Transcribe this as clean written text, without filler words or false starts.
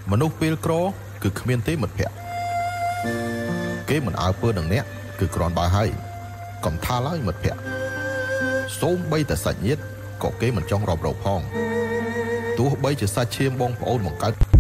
មនុស្សពេលក្រគឺគ្មានទេមិត្តភក្តិគេមិនអើពើនឹងអ្នកគឺគ្រាន់បើហើយកុំថាឡើយមិត្តភក្តិសូម្បីតែសាច់ញាតិក៏គេមិនចង់រាប់រកផងទោះបីជាសាច់ឈាមបងប្អូនបង្កើត